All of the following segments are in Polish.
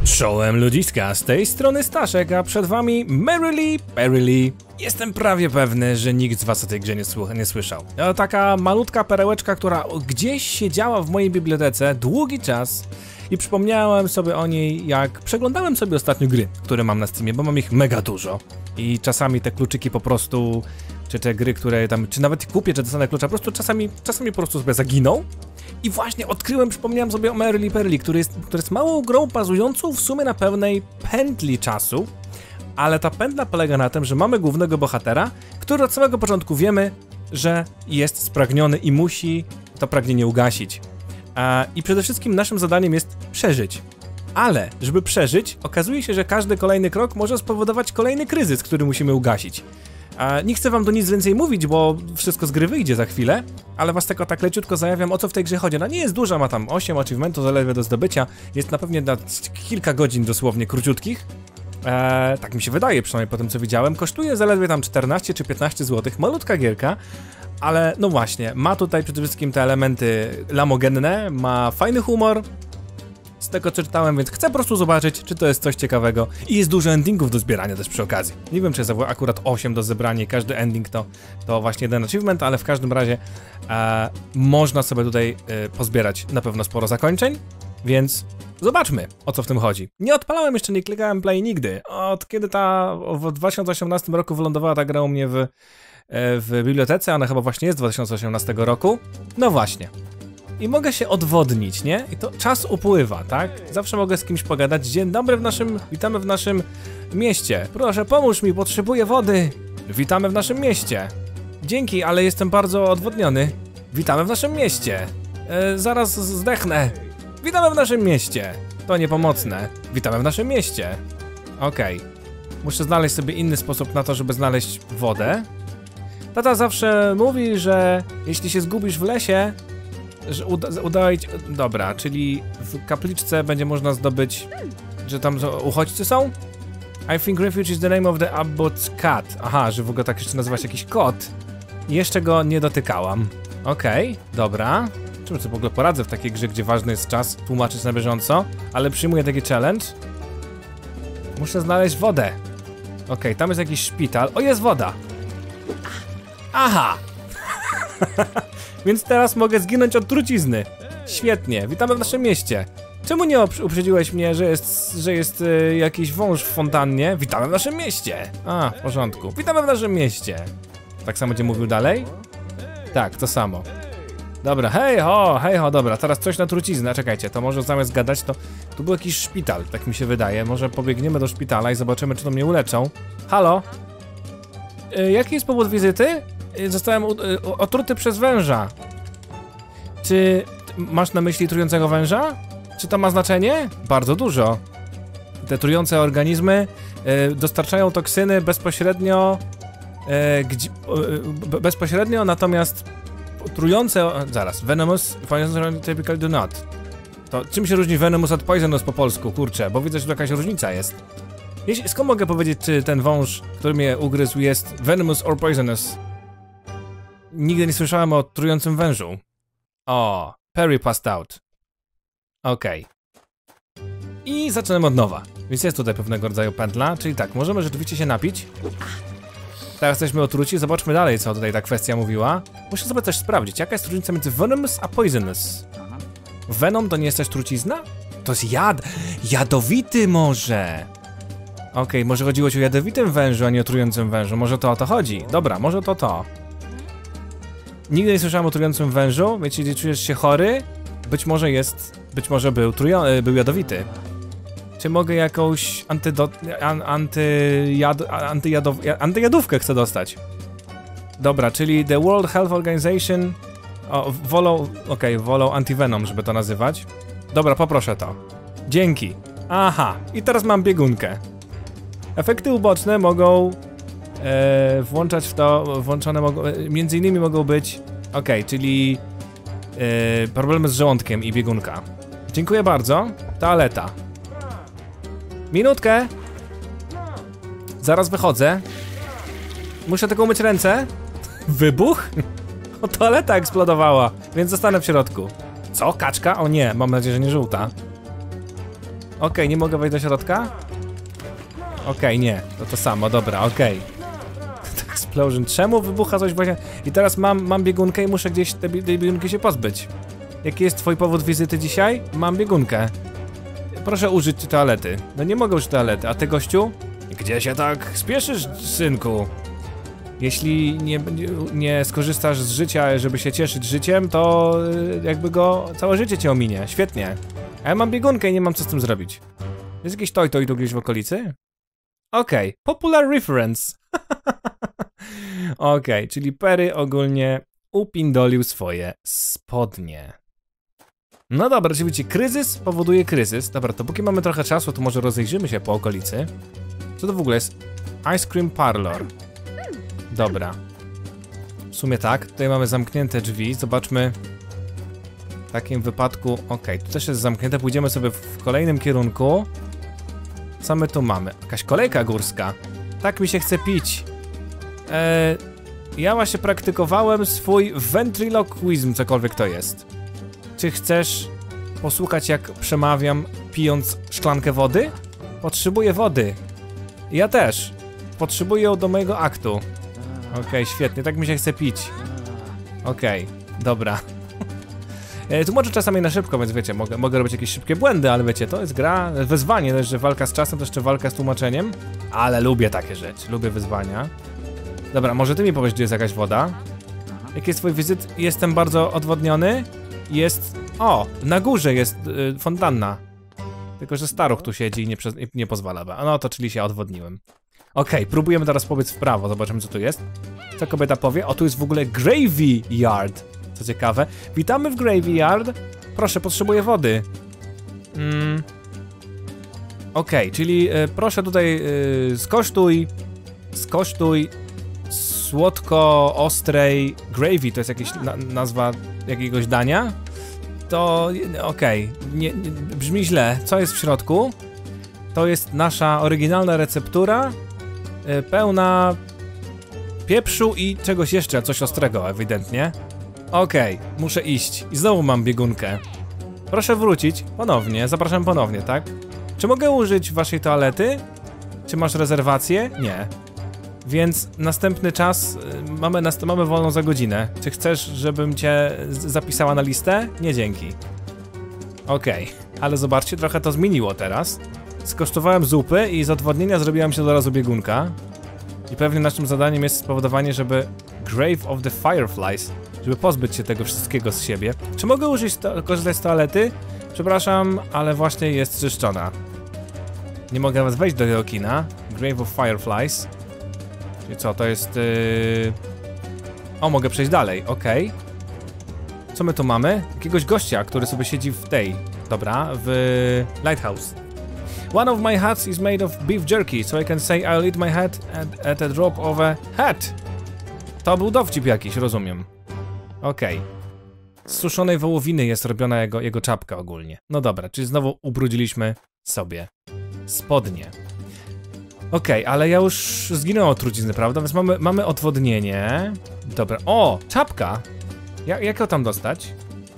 Czołem ludziska, z tej strony Staszek, a przed wami Merrily Perily. Jestem prawie pewny, że nikt z was o tej grze nie słyszał. To taka malutka perełeczka, która gdzieś siedziała w mojej bibliotece długi czas i przypomniałem sobie o niej, jak przeglądałem sobie ostatnio gry, które mam na Steamie, bo mam ich mega dużo. I czasami te kluczyki po prostu, czy te gry, które tam, czy nawet kupię, czy dostanę klucza, po prostu czasami po prostu sobie zaginą. I właśnie przypomniałem sobie o Merrily Perily, który jest małą grą bazującą w sumie na pewnej pętli czasu, ale ta pętla polega na tym, że mamy głównego bohatera, który od samego początku wiemy, że jest spragniony i musi to pragnienie ugasić. I przede wszystkim naszym zadaniem jest przeżyć. Ale, żeby przeżyć, okazuje się, że każdy kolejny krok może spowodować kolejny kryzys, który musimy ugasić. Nie chcę wam do nic więcej mówić, bo wszystko z gry wyjdzie za chwilę, ale was tylko tak leciutko zajawiam, o co w tej grze chodzi. Ona nie jest duża, ma tam 8 achievementów zaledwie do zdobycia, jest na pewnie na kilka godzin dosłownie króciutkich. Tak mi się wydaje, przynajmniej po tym co widziałem. Kosztuje zaledwie tam 14 czy 15 zł, malutka gierka, ale no właśnie, ma tutaj przede wszystkim te elementy lamogenne, ma fajny humor, z tego co czytałem, więc chcę po prostu zobaczyć, czy to jest coś ciekawego. I jest dużo endingów do zbierania też przy okazji. Nie wiem, czy jest akurat 8 do zebrania i każdy ending to właśnie jeden achievement, ale w każdym razie można sobie tutaj pozbierać na pewno sporo zakończeń, więc zobaczmy, o co w tym chodzi. Nie odpalałem jeszcze, nie klikałem play nigdy. Od kiedy w 2018 roku wylądowała ta gra u mnie w bibliotece, ona chyba właśnie jest z 2018 roku. No właśnie. I mogę się odwodnić, nie? I to czas upływa, tak? Zawsze mogę z kimś pogadać. Dzień dobry witamy w naszym mieście. Proszę, pomóż mi, potrzebuję wody. Witamy w naszym mieście. Dzięki, ale jestem bardzo odwodniony. Witamy w naszym mieście. Zaraz zdechnę. Witamy w naszym mieście. To niepomocne. Witamy w naszym mieście. Okej. Muszę znaleźć sobie inny sposób na to, żeby znaleźć wodę. Tata zawsze mówi, że jeśli się zgubisz w lesie, że dobra, czyli w kapliczce będzie można zdobyć, że tam uchodźcy są? I think refuge is the name of the abbot's cat. Aha, że w ogóle tak jeszcze nazywa się jakiś kot. Jeszcze go nie dotykałam. Okej, dobra. Czym sobie w ogóle poradzę w takiej grze, gdzie ważny jest czas tłumaczyć na bieżąco, ale przyjmuję taki challenge. Muszę znaleźć wodę. Okej, tam jest jakiś szpital. O, jest woda! Aha! Więc teraz mogę zginąć od trucizny. Świetnie, witamy w naszym mieście. Czemu nie uprzedziłeś mnie, że jest jakiś wąż w fontannie? Witamy w naszym mieście. A, w porządku. Witamy w naszym mieście. Tak samo będzie mówił dalej? Tak, to samo. Dobra, hej ho, dobra, teraz coś na truciznę. Czekajcie, to może zamiast gadać, to tu był jakiś szpital, tak mi się wydaje. Może pobiegniemy do szpitala i zobaczymy, czy to mnie uleczą. Halo? Jaki jest powód wizyty? Zostałem otruty przez węża. Czy masz na myśli trującego węża? Czy to ma znaczenie? Bardzo dużo. Te trujące organizmy dostarczają toksyny bezpośrednio, natomiast trujące... Zaraz, venomous, poison typically do not. To czym się różni venomous od poisonous po polsku? Kurczę, bo widzę, że tu jakaś różnica jest. Skąd mogę powiedzieć, czy ten wąż, który mnie ugryzł, jest venomous or poisonous? Nigdy nie słyszałem o trującym wężu. O, Perry passed out. Okej. I zaczynamy od nowa. Więc jest tutaj pewnego rodzaju pętla, czyli tak, możemy rzeczywiście się napić. Teraz jesteśmy otruci, zobaczmy dalej, co tutaj ta kwestia mówiła. Muszę sobie coś sprawdzić, jaka jest różnica między venomous a poisonous. Venom to nie jest też trucizna? To jest jad. Jadowity może. Okej, może chodziło ci o jadowitym wężu, a nie o trującym wężu. Może to o to chodzi. Dobra, może to. Nigdy nie słyszałem o trującym wężu, więc jeśli czujesz się chory, być może był jadowity. Czy mogę jakąś antyjadówkę chcę dostać? Dobra, czyli The World Health Organization wolą antivenom, żeby to nazywać. Dobra, poproszę to. Dzięki. Aha, i teraz mam biegunkę. Efekty uboczne mogą włączać w to, między innymi mogą być, czyli problemy z żołądkiem i biegunka. Dziękuję bardzo. Toaleta. Minutkę. Zaraz wychodzę. Muszę tylko umyć ręce. Wybuch? O, toaleta eksplodowała, więc zostanę w środku. Co? Kaczka? O nie, mam nadzieję, że nie żółta. Okej, nie mogę wejść do środka? Okej, nie, to samo, dobra, okej. Explosion, czemu wybucha coś właśnie? I teraz mam biegunkę i muszę gdzieś tej biegunki się pozbyć. Jaki jest twój powód wizyty dzisiaj? Mam biegunkę. Proszę użyć toalety. No nie mogę użyć toalety, a ty, gościu? Gdzie się tak spieszysz, synku? Jeśli nie skorzystasz z życia, żeby się cieszyć życiem, to jakby całe życie cię ominie. Świetnie. A ja mam biegunkę i nie mam co z tym zrobić. Jest jakiś toj tu gdzieś w okolicy? Okej, popular reference. Okej, czyli Perry ogólnie upindolił swoje spodnie. No dobra, oczywiście kryzys powoduje kryzys. Dobra, to póki mamy trochę czasu, to może rozejrzymy się po okolicy. Co to w ogóle jest? Ice Cream Parlor. Dobra. W sumie tak, tutaj mamy zamknięte drzwi, zobaczmy. W takim wypadku, okej, tu też jest zamknięte, pójdziemy sobie w kolejnym kierunku. Co my tu mamy? Jakaś kolejka górska. Tak mi się chce pić. Ja właśnie praktykowałem swój ventriloquizm, cokolwiek to jest. Czy chcesz posłuchać, jak przemawiam, pijąc szklankę wody? Potrzebuję wody. Ja też. Potrzebuję ją do mojego aktu. Okej, świetnie, tak mi się chce pić. Okej, dobra. Tłumaczę czasami na szybko, więc wiecie, mogę robić jakieś szybkie błędy, ale wiecie, to jest gra, wyzwanie, też, że walka z czasem, to jeszcze walka z tłumaczeniem. Ale lubię takie rzeczy, lubię wyzwania. Dobra, może ty mi powiesz, gdzie jest jakaś woda? Jaki jest twój wizyt? Jestem bardzo odwodniony. Jest... O, na górze jest fontanna. Tylko, że staruch tu siedzi i nie pozwala. No to czyli się odwodniłem. Okej, próbujemy teraz pobiec w prawo, zobaczymy, co tu jest. Co kobieta powie? O, tu jest w ogóle Gravy Yard. Co ciekawe. Witamy w Gravy Yard. Proszę, potrzebuję wody. Okej, czyli proszę tutaj skosztuj słodko-ostrej gravy, to jest jakaś nazwa jakiegoś dania. To okej, brzmi źle. Co jest w środku? To jest nasza oryginalna receptura, pełna pieprzu i czegoś jeszcze, coś ostrego ewidentnie. Okej, muszę iść i znowu mam biegunkę. Proszę wrócić ponownie, zapraszam ponownie, tak? Czy mogę użyć waszej toalety? Czy masz rezerwację? Nie. Więc następny czas, mamy wolną za godzinę. Czy chcesz, żebym cię zapisała na listę? Nie, dzięki. Okej, ale zobaczcie, trochę to zmieniło teraz. Skosztowałem zupy i z odwodnienia zrobiła mi się od razu biegunka. I pewnie naszym zadaniem jest spowodowanie, żeby Grave of the Fireflies, żeby pozbyć się tego wszystkiego z siebie. Czy mogę korzystać z toalety? Przepraszam, ale właśnie jest czyszczona. Nie mogę nawet wejść do tego kina. Grave of Fireflies. Czyli co, to jest... O, mogę przejść dalej, okej. Co my tu mamy? Jakiegoś gościa, który sobie siedzi w tej... Dobra, w... Lighthouse. One of my hats is made of beef jerky, so I can say I'll eat my hat at a drop of a hat. To był dowcip jakiś, rozumiem. Okej. Z suszonej wołowiny jest robiona jego czapka ogólnie. No dobra, czyli znowu ubrudziliśmy sobie spodnie. Okej, ale ja już zginąłem od trucizny, prawda? Więc mamy odwodnienie. Dobra, o! Czapka! Jak ją tam dostać?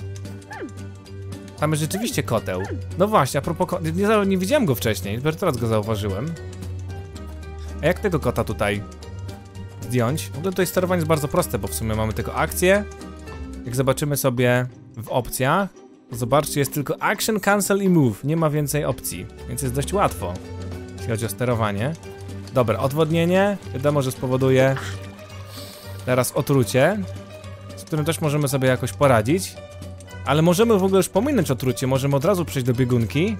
Tam jest rzeczywiście koteł. No właśnie, a propos nie widziałem go wcześniej, dopiero teraz go zauważyłem. A jak tego kota tutaj zdjąć? W ogóle tutaj sterowanie jest bardzo proste, bo w sumie mamy tylko akcję. Jak zobaczymy sobie w opcjach, to zobaczcie, jest tylko action, cancel i move. Nie ma więcej opcji, więc jest dość łatwo, jeśli chodzi o sterowanie. Dobra, odwodnienie, wiadomo, że spowoduje teraz otrucie, z którym też możemy sobie jakoś poradzić. Ale możemy w ogóle już pominąć otrucie, możemy od razu przejść do biegunki.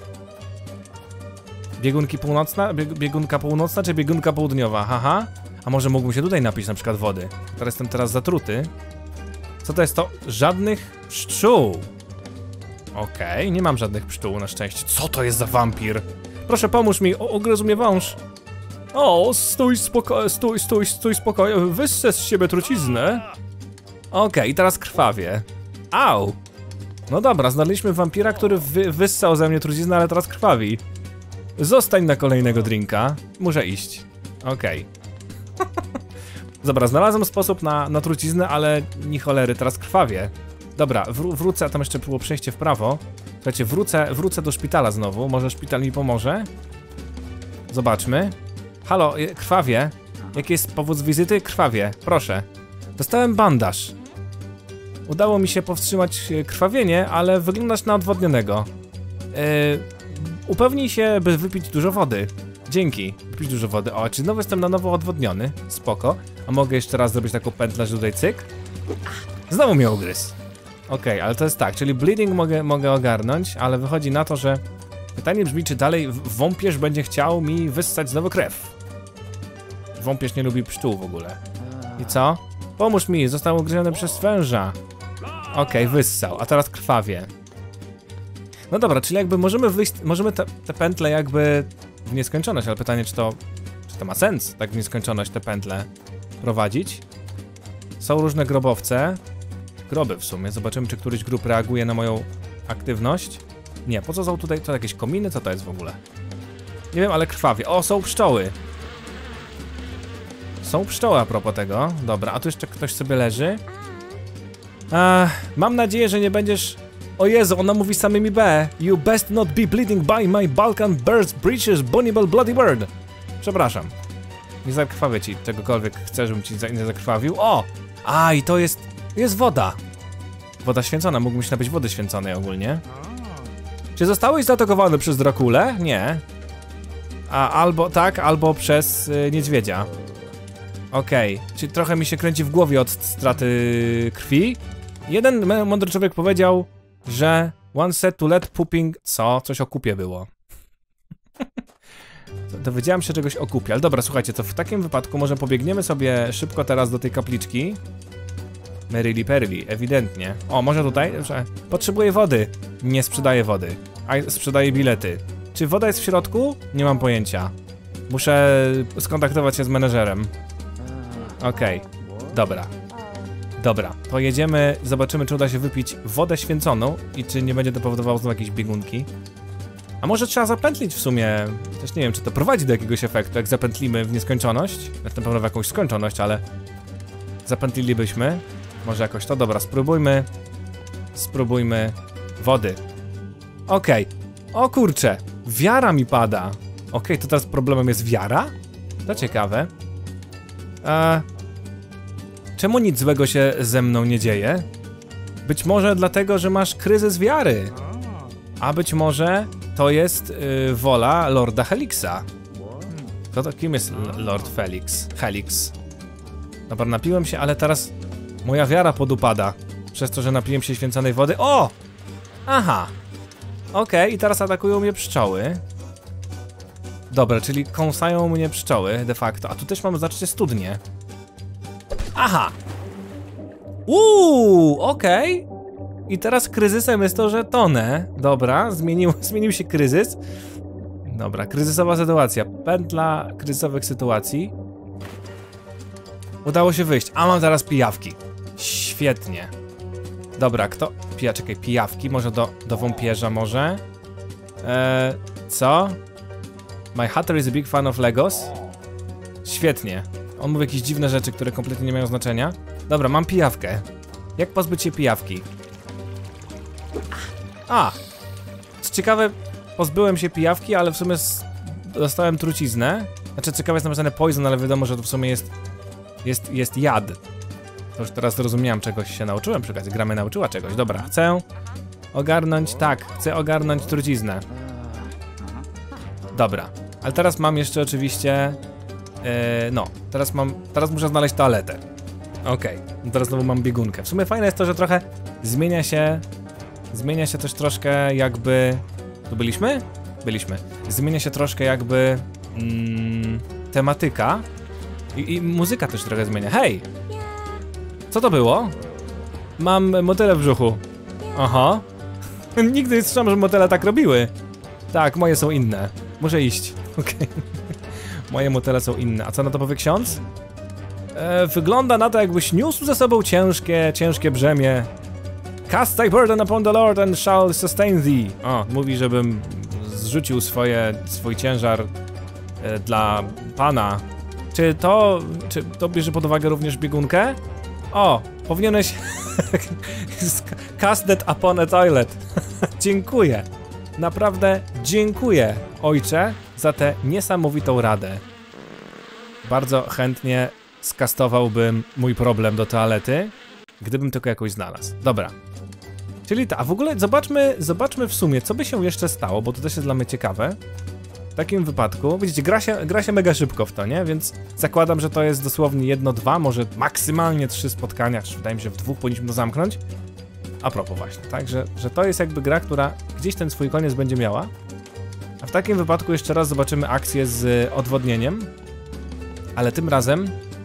Biegunka północna czy biegunka południowa? Haha. A może mógłbym się tutaj napić na przykład wody? Jestem teraz zatruty. Co to jest to? Żadnych pszczół. Okej, nie mam żadnych pszczół na szczęście. Co to jest za wampir? Proszę, pomóż mi, ugryzł mnie wąż. O, stój spokojnie, wyssę z siebie truciznę. Okej, i teraz krwawie. Au! No dobra, znaleźliśmy wampira, który wyssał ze mnie truciznę, ale teraz krwawi. Zostań na kolejnego drinka. Muszę iść. Okej. Dobra, znalazłem sposób na truciznę, ale ni cholery, teraz krwawie. Dobra, wrócę, a tam jeszcze było przejście w prawo. Słuchajcie, wrócę do szpitala znowu. Może szpital mi pomoże? Zobaczmy. Halo, krwawie. Jaki jest powód z wizyty? Krwawie, proszę. Dostałem bandaż. Udało mi się powstrzymać krwawienie, ale wyglądasz na odwodnionego. Upewnij się, by wypić dużo wody. Dzięki. Wypić dużo wody. O, czy znowu jestem na nowo odwodniony? Spoko. A mogę jeszcze raz zrobić taką pętlę, że tutaj cyk? Znowu mnie ugryzł. Okej, ale to jest tak, czyli bleeding mogę ogarnąć, ale wychodzi na to, że pytanie brzmi, czy dalej wąpierz będzie chciał mi wyssać znowu krew. Wąpierz nie lubi pszczół w ogóle. I co? Pomóż mi, został ugryziony przez węża. Okej, wyssał, a teraz krwawie. No dobra, czyli jakby możemy te pętle jakby w nieskończoność, ale pytanie, czy to ma sens, tak w nieskończoność te pętle prowadzić. Są różne grobowce. Groby w sumie, zobaczymy, czy któryś grób reaguje na moją aktywność. Nie, po co są tutaj, to jakieś kominy, co to jest w ogóle? Nie wiem, ale krwawie. O, są pszczoły. Są pszczoły a propos tego. Dobra, a tu jeszcze ktoś sobie leży. Mam nadzieję, że nie będziesz... O Jezu, ona mówi samymi B. You best not be bleeding by my Balkan Birds Breeches Bonibel Bloody Bird. Przepraszam. Nie zakrwawię ci czegokolwiek chcę, żebym ci nie zakrwawił. O! I to jest woda. Woda święcona, mógłbym się napić wody święconej ogólnie. Czy zostałeś zaatakowany przez Drakulę? Nie. Albo tak, albo przez niedźwiedzia. Okej, czyli trochę mi się kręci w głowie od straty krwi. Jeden mądry człowiek powiedział, że one said to let pooping... Co? Coś o kupie było. Dowiedziałem się czegoś o kupie, ale dobra, słuchajcie, to w takim wypadku może pobiegniemy sobie szybko teraz do tej kapliczki. Merrily Perily, ewidentnie. O, może tutaj? Potrzebuję wody. Nie sprzedaję wody. A sprzedaję bilety. Czy woda jest w środku? Nie mam pojęcia. Muszę skontaktować się z menedżerem. Okej, dobra. Dobra, to jedziemy, zobaczymy, czy uda się wypić wodę święconą i czy nie będzie to powodowało znowu jakieś biegunki. A może trzeba zapętlić w sumie, też nie wiem, czy to prowadzi do jakiegoś efektu, jak zapętlimy w nieskończoność. Na pewno w jakąś skończoność, ale zapętlilibyśmy. Może jakoś to, dobra, spróbujmy wody. Okej, o kurczę, wiara mi pada. Okej, to teraz problemem jest wiara? To ciekawe. Czemu nic złego się ze mną nie dzieje? Być może dlatego, że masz kryzys wiary. A być może to jest wola Lorda Helixa. Kim jest Lord Helix? Dobra, napiłem się, ale teraz moja wiara podupada. Przez to, że napiłem się święconej wody. O! Aha. Okej, i teraz atakują mnie pszczoły. Dobra, czyli kąsają mnie pszczoły de facto. A tu też mamy, zobaczcie, studnię. Aha. Okej. I teraz kryzysem jest to, że tonę. Dobra, zmienił się kryzys. Dobra, kryzysowa sytuacja. Pętla kryzysowych sytuacji. Udało się wyjść. A mam teraz pijawki. Świetnie. Dobra, kto? Czekaj, pijawki. Może do wąpierza może? Co? My Hatter is a big fan of Legos. Świetnie. On mówi jakieś dziwne rzeczy, które kompletnie nie mają znaczenia. Dobra, mam pijawkę. Jak pozbyć się pijawki? Co ciekawe, pozbyłem się pijawki, ale w sumie dostałem truciznę. Znaczy, ciekawe jest napisane poison, ale wiadomo, że to w sumie jest jad. To już teraz zrozumiałem, czegoś się nauczyłem przy okazji. Gra mnie nauczyła czegoś. Dobra, chcę ogarnąć truciznę. Dobra, ale teraz mam jeszcze oczywiście... teraz muszę znaleźć toaletę. Okej, teraz znowu mam biegunkę. W sumie fajne jest to, że trochę zmienia się też troszkę jakby... Tu byliśmy? Byliśmy. Zmienia się troszkę jakby tematyka i muzyka też trochę zmienia. Hej! Co to było? Mam motyle w brzuchu. Aha. Nigdy nie słyszałem, że motyle tak robiły. Tak, moje są inne. Muszę iść. Okej. Moje motyle są inne. A co na to powie ksiądz? Wygląda na to, jakbyś niósł ze sobą ciężkie brzemię. Cast thy burden upon the Lord and shall sustain thee. O, mówi, żebym zrzucił swój ciężar dla Pana. Czy to bierze pod uwagę również biegunkę? O, powinieneś... cast that upon a toilet. Dziękuję. Naprawdę dziękuję, ojcze, za tę niesamowitą radę. Bardzo chętnie skastowałbym mój problem do toalety, gdybym tylko jakoś znalazł. Dobra. Czyli a w ogóle zobaczmy w sumie, co by się jeszcze stało, bo to też jest dla mnie ciekawe. W takim wypadku, widzicie, gra się mega szybko w to, nie? Więc zakładam, że to jest dosłownie 1, 2, może maksymalnie 3 spotkania, wydaje mi się, w 2 powinniśmy to zamknąć. A propos właśnie, tak? Że to jest jakby gra, która gdzieś ten swój koniec będzie miała. A w takim wypadku jeszcze raz zobaczymy akcję z odwodnieniem. Ale tym razem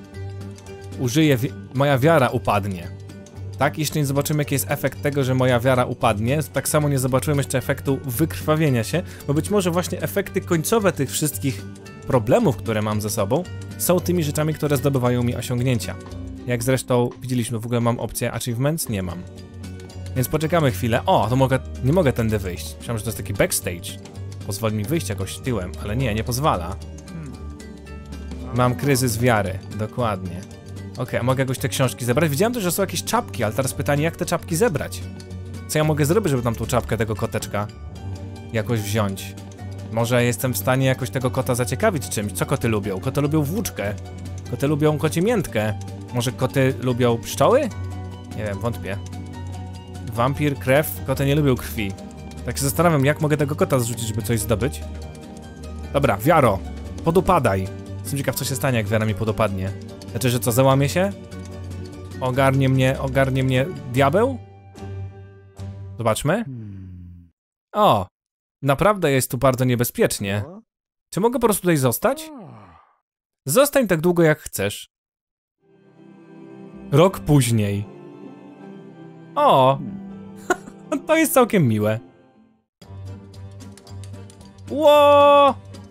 moja wiara upadnie. Tak? Jeszcze nie zobaczymy, jaki jest efekt tego, że moja wiara upadnie. Tak samo nie zobaczyłem jeszcze efektu wykrwawienia się, bo być może właśnie efekty końcowe tych wszystkich problemów, które mam ze sobą, są tymi rzeczami, które zdobywają mi osiągnięcia. Jak zresztą widzieliśmy, w ogóle mam opcję achievements? Nie mam. Więc poczekamy chwilę. O, to nie mogę tędy wyjść. Myślałem, że to jest taki backstage. Pozwoli mi wyjść jakoś tyłem, ale nie pozwala. Mam kryzys wiary, dokładnie. Okej, mogę jakoś te książki zebrać. Widziałem też, że są jakieś czapki, ale teraz pytanie, jak te czapki zebrać? Co ja mogę zrobić, żeby tam tą czapkę tego koteczka jakoś wziąć? Może jestem w stanie jakoś tego kota zaciekawić czymś? Co koty lubią? Koty lubią włóczkę. Koty lubią kociemiętkę. Może koty lubią pszczoły? Nie wiem, wątpię. Wampir, krew. Koty nie lubią krwi. Tak się zastanawiam, jak mogę tego kota zrzucić, żeby coś zdobyć. Dobra, wiaro, podupadaj. Jestem ciekaw, co się stanie, jak wiara mi podupadnie. Znaczy, że co, załamie się? Ogarnie mnie diabeł? Zobaczmy. O, naprawdę jest tu bardzo niebezpiecznie. Czy mogę po prostu tutaj zostać? Zostań tak długo, jak chcesz. Rok później. O, to jest całkiem miłe. Ło!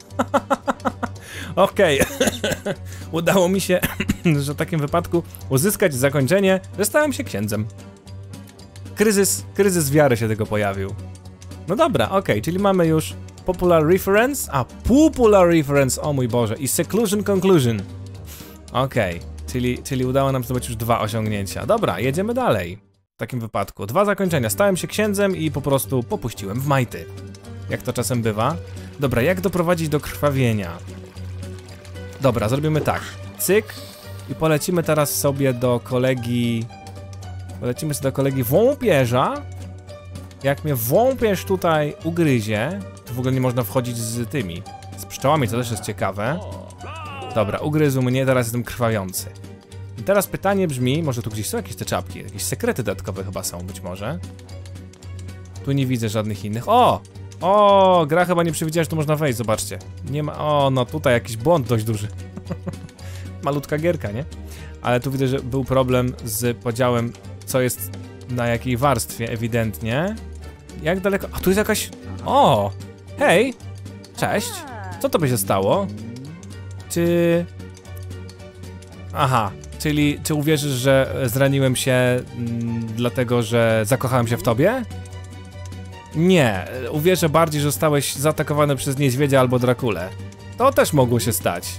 Okej. Udało mi się, że w takim wypadku uzyskać zakończenie, że stałem się księdzem. Kryzys wiary się tego pojawił. No dobra, okej, czyli mamy już popular reference, popular reference, o mój Boże, i seclusion conclusion. Okej, czyli udało nam zdobyć już 2 osiągnięcia. Dobra, jedziemy dalej. W takim wypadku 2 zakończenia, stałem się księdzem i po prostu popuściłem w majty. Jak to czasem bywa. Dobra, jak doprowadzić do krwawienia? Dobra, zrobimy tak. Cyk. I polecimy teraz sobie do kolegi... Polecimy sobie do kolegi wąpierza. Jak mnie wąpierz tutaj ugryzie, to w ogóle nie można wchodzić z tymi, z pszczołami, co też jest ciekawe. Dobra, ugryzł mnie, teraz jestem krwawiący. I teraz pytanie brzmi, może tu gdzieś są jakieś te czapki, jakieś sekrety dodatkowe chyba są, być może. Tu nie widzę żadnych innych. O, gra chyba nie przewidziała, że tu można wejść, zobaczcie. Nie ma, no tutaj jakiś błąd dość duży. Malutka gierka, nie? Ale tu widzę, że był problem z podziałem, co jest na jakiej warstwie, ewidentnie. Jak daleko? A tu jest jakaś... O! Hej! Cześć! Co to by się stało? Czy... Aha, czyli czy uwierzysz, że zraniłem się dlatego, że zakochałem się w tobie? Nie, uwierzę bardziej, że zostałeś zaatakowany przez niedźwiedzia albo Drakulę. To też mogło się stać.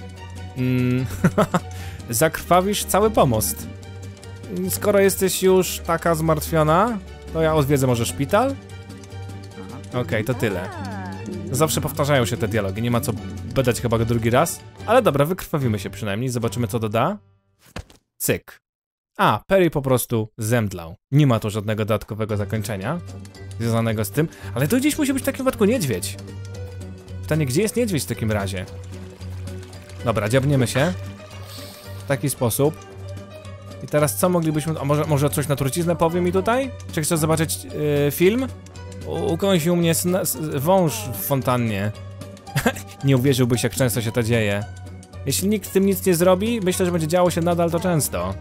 Zakrwawisz cały pomost. Skoro jesteś już taka zmartwiona, to ja odwiedzę może szpital? Okej, to tyle. Zawsze powtarzają się te dialogi, nie ma co badać chyba go drugi raz. Ale dobra, wykrwawimy się przynajmniej, zobaczymy co doda. Cyk. A, Perry po prostu zemdlał. Nie ma tu żadnego dodatkowego zakończenia związanego z tym, ale to gdzieś musi być w takim wypadku niedźwiedź. Pytanie, gdzie jest niedźwiedź w takim razie? Dobra, dziabniemy się. W taki sposób. I teraz co moglibyśmy... A może coś na truciznę powie mi tutaj? Czy chcesz zobaczyć film? Ukąsił mnie wąż w fontannie. Nie uwierzyłbyś, jak często się to dzieje. Jeśli nikt z tym nic nie zrobi, myślę, że będzie działo się nadal to często.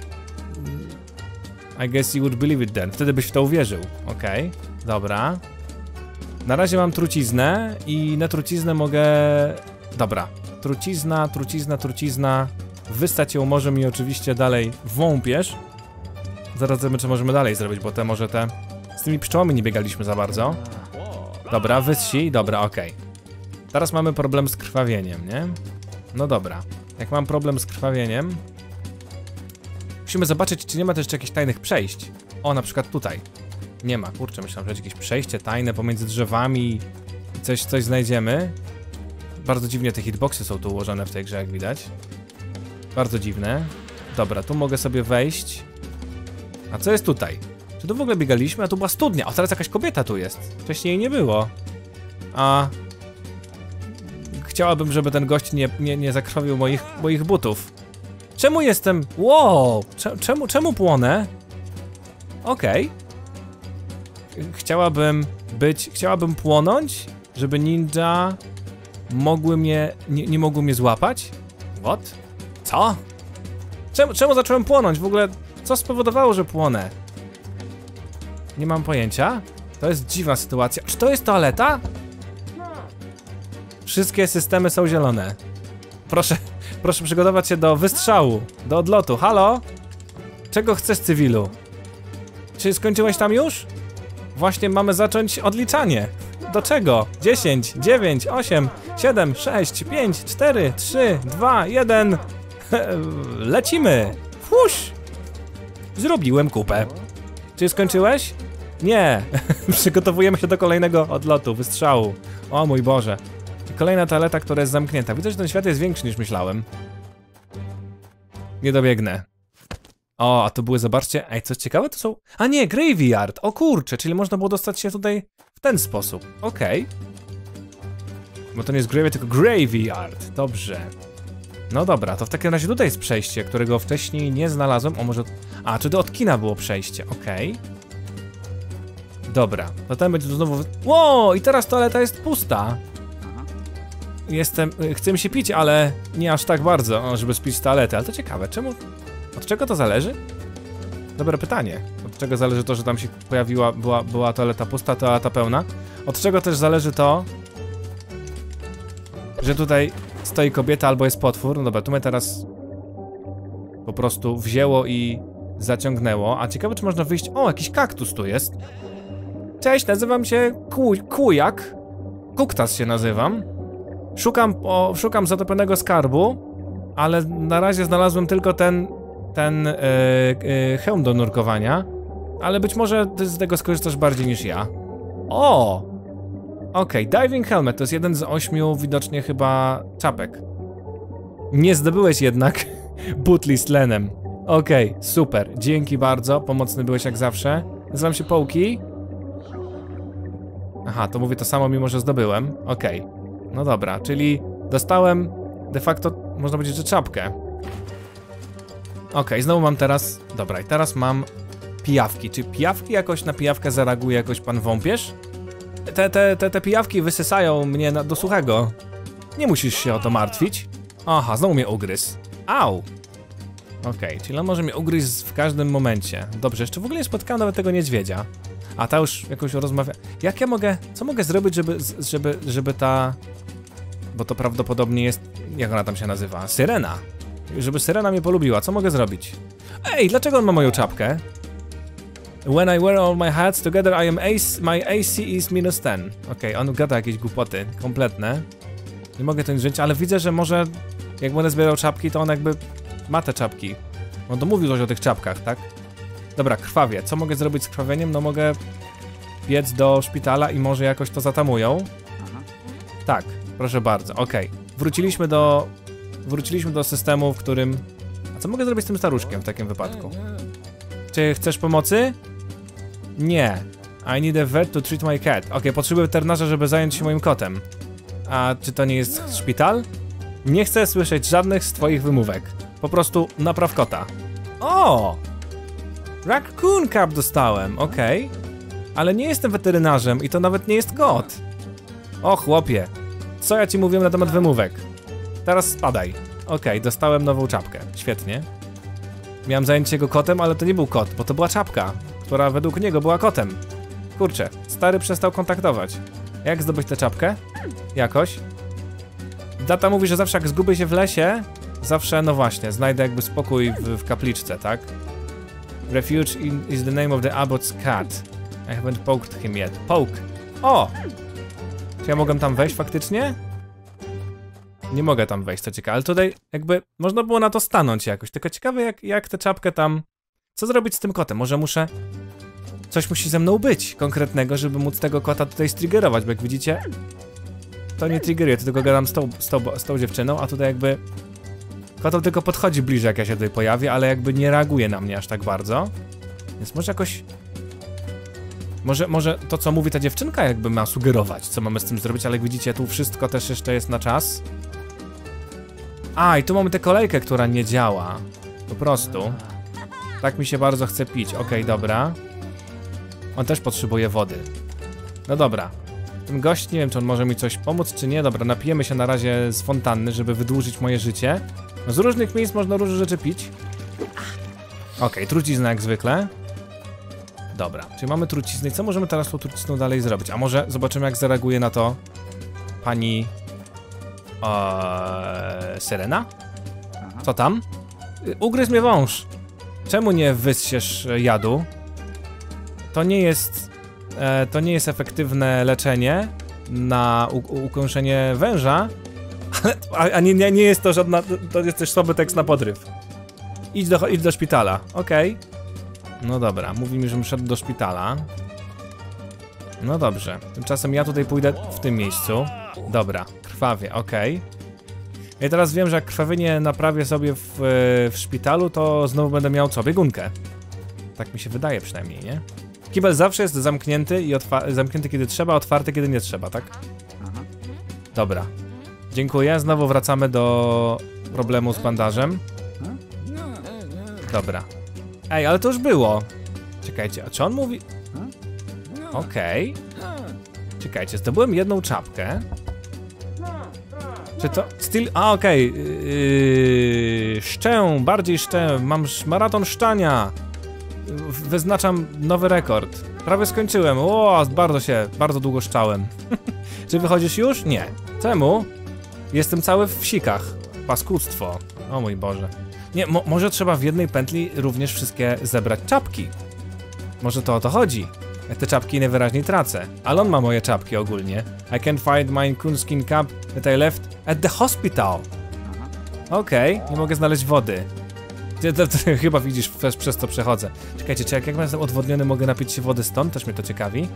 I guess you would believe it then. Wtedy byś w to uwierzył. Okej, dobra. Na razie mam truciznę i na truciznę mogę... Dobra. Trucizna. Wystać ją może mi oczywiście dalej wąpierz. Zaraz zobaczymy, czy możemy dalej zrobić, bo może te... Z tymi pszczołami nie biegaliśmy za bardzo. Dobra, wyssi, dobra, okej. Teraz mamy problem z krwawieniem, nie? No dobra. Jak mam problem z krwawieniem... Musimy zobaczyć, czy nie ma też jakichś tajnych przejść. O, na przykład tutaj. Nie ma, kurczę, myślałem, że jakieś przejście tajne pomiędzy drzewami i coś znajdziemy. Bardzo dziwnie te hitboxy są tu ułożone w tej grze, jak widać. Bardzo dziwne. Dobra, tu mogę sobie wejść. A co jest tutaj? Czy tu w ogóle biegaliśmy? A tu była studnia. O, teraz jakaś kobieta tu jest. Wcześniej jej nie było. A... Chciałabym, żeby ten gość nie zakrwawił moich butów. Czemu jestem... Wow! Czemu płonę? Okej. Chciałabym płonąć, żeby ninja mogły mnie... nie mogły mnie złapać? What? Co? Czemu zacząłem płonąć? W ogóle, co spowodowało, że płonę? Nie mam pojęcia. To jest dziwna sytuacja. Czy to jest toaleta? Wszystkie systemy są zielone. Proszę przygotować się do wystrzału, do odlotu. Halo? Czego chcesz, cywilu? Czy skończyłeś tam już? Właśnie mamy zacząć odliczanie. Do czego? 10, 9, 8, 7, 6, 5, 4, 3, 2, 1. Lecimy. Fuś. Zrobiłem kupę. Czy skończyłeś? Nie. Przygotowujemy się do kolejnego odlotu, wystrzału. O mój Boże. Kolejna toaleta, która jest zamknięta. Widzę, że ten świat jest większy niż myślałem. Nie dobiegnę. O, a to były, zobaczcie. Ej, coś ciekawe to są... A nie, graveyard. O kurczę, czyli można było dostać się tutaj w ten sposób. Okej. Bo to nie jest graveyard, tylko graveyard. Dobrze. No dobra, to w takim razie tutaj jest przejście, którego wcześniej nie znalazłem. O, może... A, czy to od kina było przejście. Okej. Dobra, to ten będzie znowu... Ło, i teraz toaleta jest pusta. Chcę mi się pić, ale nie aż tak bardzo, żeby spić z toalety. Ale to ciekawe, czemu... Od czego to zależy? Dobre pytanie. Od czego zależy to, że tam się pojawiła, była toaleta pusta, toaleta pełna? Od czego też zależy to, że tutaj stoi kobieta albo jest potwór? No dobra, tu mnie teraz po prostu wzięło i zaciągnęło. A ciekawe, czy można wyjść... O, jakiś kaktus tu jest. Cześć, nazywam się Kujak. Kuktas się nazywam. Szukam zatopionego skarbu, ale na razie znalazłem tylko ten hełm do nurkowania, ale być może ty z tego skorzystasz bardziej niż ja. O! Okej, diving helmet to jest jeden z 8 widocznie chyba czapek. Nie zdobyłeś jednak butli z tlenem. Okej, super, dzięki bardzo, pomocny byłeś jak zawsze. Nazywam się Połki. Aha, to mówię to samo, mimo że zdobyłem. Okej. No dobra, czyli dostałem de facto, można powiedzieć, że czapkę. Okej, znowu mam teraz... Dobra, i teraz mam pijawki. Czy pijawki jakoś na pijawkę zareaguje jakoś pan wąpierz? Te pijawki wysysają mnie do suchego. Nie musisz się o to martwić. Aha, znowu mnie ugryzł. Au! Okej, czyli on może mnie ugryźć w każdym momencie. Dobrze, jeszcze w ogóle nie spotkałem nawet tego niedźwiedzia. A ta już jakoś rozmawia... Jak ja mogę... Co mogę zrobić, żeby ta... Bo to prawdopodobnie jest... Jak ona tam się nazywa? Syrena. Żeby syrena mnie polubiła, co mogę zrobić? Ej, dlaczego on ma moją czapkę? When I wear all my hats together I am my AC is -10. Okej, on gada jakieś głupoty, kompletne. Nie mogę to wziąć, ale widzę, że może... Jak będę zbierał czapki, to on jakby... Ma te czapki. On to mówił coś o tych czapkach, tak? Dobra, krwawie. Co mogę zrobić z krwawieniem? No mogę biec do szpitala i może jakoś to zatamują. Aha. Tak, proszę bardzo, okej. Wróciliśmy do systemu, w którym... A co mogę zrobić z tym staruszkiem w takim wypadku? Czy chcesz pomocy? Nie. I need a vet to treat my cat. Okej, potrzebuję weterynarza, żeby zająć się moim kotem. A czy to nie jest szpital? Nie chcę słyszeć żadnych z twoich wymówek. Po prostu napraw kota. O! Raccoon Cup dostałem, okej. Ale nie jestem weterynarzem i to nawet nie jest kot. O chłopie, co ja ci mówiłem na temat wymówek? Teraz spadaj. Okej, dostałem nową czapkę, świetnie. Miałem zająć się jego kotem, ale to nie był kot, bo to była czapka, która według niego była kotem. Kurczę, stary przestał kontaktować. Jak zdobyć tę czapkę? Jakoś. Data mówi, że zawsze jak zgubię się w lesie, zawsze, no właśnie, znajdę jakby spokój w kapliczce, tak? Refuge is the name of the abbot's cat. I haven't poked him yet. Poke! O! Czy ja mogę tam wejść faktycznie? Nie mogę tam wejść, co ciekawe, ale tutaj jakby można było na to stanąć jakoś, tylko ciekawe jak tę czapkę tam... Co zrobić z tym kotem? Może muszę coś musi ze mną być konkretnego, żeby móc tego kota tutaj striggerować, bo jak widzicie, to nie triggeruje, to tylko gadam z tą dziewczyną, a tutaj jakby koto tylko podchodzi bliżej, jak ja się tutaj pojawię, ale jakby nie reaguje na mnie aż tak bardzo. Więc może jakoś... Może to, co mówi ta dziewczynka, jakby ma sugerować, co mamy z tym zrobić, ale jak widzicie, tu wszystko też jeszcze jest na czas. A, i tu mamy tę kolejkę, która nie działa. Po prostu. Tak mi się bardzo chce pić. Okej, dobra. On też potrzebuje wody. No dobra. Ten gość, nie wiem, czy on może mi coś pomóc, czy nie. Dobra, napijemy się na razie z fontanny, żeby wydłużyć moje życie. No, z różnych miejsc można różne rzeczy pić. Okej, trucizna jak zwykle. Dobra, czyli mamy truciznę. I co możemy teraz z tą trucizną dalej zrobić? A może zobaczymy, jak zareaguje na to pani... Syrena? Co tam? Ugryzł mnie wąż. Czemu nie wyssiesz jadu? To nie jest efektywne leczenie na ukąszenie węża, a nie jest to żadna, to jest też słaby tekst na podryw. Idź do szpitala, okej. No dobra, mówi mi, żebym szedł do szpitala. No dobrze, tymczasem ja tutaj pójdę w tym miejscu. Dobra, krwawie, okej. I teraz wiem, że jak krwawienie naprawię sobie w szpitalu, to znowu będę miał co? Biegunkę. Tak mi się wydaje przynajmniej, nie? Kibel zawsze jest zamknięty i zamknięty kiedy trzeba, otwarty kiedy nie trzeba, tak? Aha. Dobra. Dziękuję, znowu wracamy do problemu z bandażem. Dobra. Ej, ale to już było. Czekajcie, a czy on mówi... Okej. Czekajcie, zdobyłem jedną czapkę. Czy to... Still... A, okej. Szczę, bardziej szczę. Mam maraton szczania. Wyznaczam nowy rekord. Prawie skończyłem. O, bardzo długo szczałem. Czy wychodzisz już? Nie. Czemu? Jestem cały w sikach. Paskudztwo. O mój Boże. Nie, może trzeba w jednej pętli również wszystkie zebrać czapki. Może to o to chodzi. Ja te czapki najwyraźniej tracę. Ale on ma moje czapki ogólnie. I can't find my coonskin cap that I left at the hospital. Okej, nie mogę znaleźć wody. Chyba widzisz, przez to przechodzę. Czekajcie, czy jak jestem odwodniony, mogę napić się wody stąd? Też mnie to ciekawi.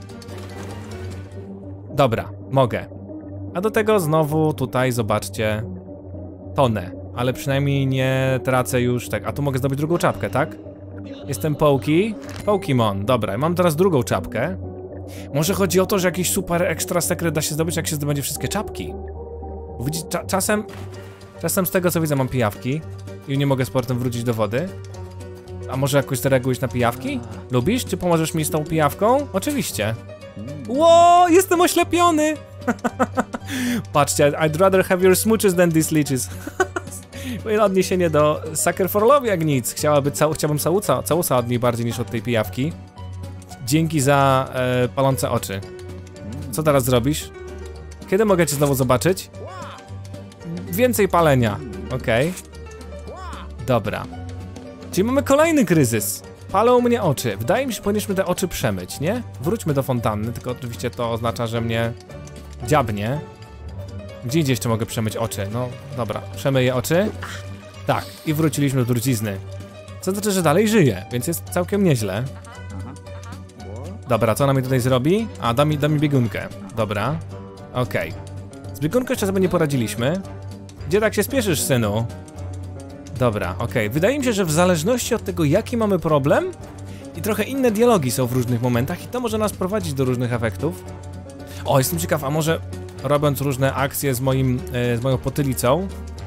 Dobra, mogę. A do tego znowu tutaj, zobaczcie, tonę. Ale przynajmniej nie tracę już tak. A tu mogę zdobyć drugą czapkę, tak? Jestem Pokemon, dobra, mam teraz drugą czapkę. Może chodzi o to, że jakiś super ekstra sekret da się zdobyć, jak się zdobędzie wszystkie czapki. Bo widzicie, czasem z tego co widzę mam pijawki i nie mogę z portem wrócić do wody. A może jakoś zareagujesz na pijawki? Lubisz? Czy pomożesz mi z tą pijawką? Oczywiście. Ło, jestem oślepiony! Patrzcie, I'd rather have your smooches than these leeches. Odniesienie do Sucker for Love jak nic. Chciałbym całusa od niej bardziej niż od tej pijawki. Dzięki za palące oczy. Co teraz zrobisz? Kiedy mogę cię znowu zobaczyć? Więcej palenia. Okej. Dobra. Czyli mamy kolejny kryzys. Palą mnie oczy. Wydaje mi się, że powinniśmy te oczy przemyć, nie? Wróćmy do fontanny, tylko oczywiście to oznacza, że mnie dziabnie. Gdzie jeszcze mogę przemyć oczy? No, dobra. Przemyję oczy. Tak. I wróciliśmy do trucizny. Co znaczy, że dalej żyje, więc jest całkiem nieźle. Dobra, co ona mi tutaj zrobi? A, da mi biegunkę. Dobra. Okej. Z biegunką jeszcze sobie nie poradziliśmy. Gdzie tak się spieszysz, synu? Dobra, okej. Wydaje mi się, że w zależności od tego, jaki mamy problem i trochę inne dialogi są w różnych momentach i to może nas prowadzić do różnych efektów. O, jestem ciekaw, a może robiąc różne akcje z moją potylicą